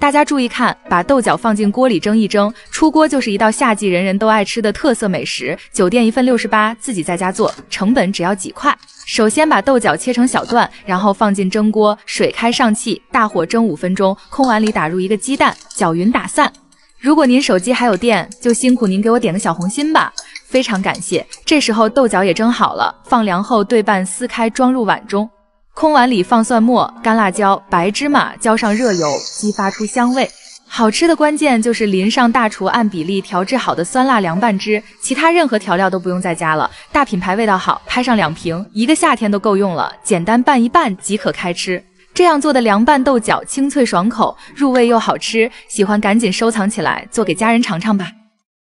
大家注意看，把豆角放进锅里蒸一蒸，出锅就是一道夏季人人都爱吃的特色美食。酒店1份68，自己在家做，成本只要几块。首先把豆角切成小段，然后放进蒸锅，水开上气，大火蒸5分钟，空碗里打入一个鸡蛋，搅匀打散。如果您手机还有电，就辛苦您给我点个小红心吧，非常感谢。这时候豆角也蒸好了，放凉后对半撕开，装入碗中。空碗里放蒜末、干辣椒、白芝麻，浇上热油，激发出香味。好吃的关键就是淋上大厨按比例调制好的酸辣凉拌汁，其他任何调料都不用再加了。大品牌味道好，拍上2瓶，一个夏天都够用了。简单拌一拌即可开吃。这样做的凉拌豆角清脆爽口，入味又好吃，喜欢赶紧收藏起来，做给家人尝尝吧。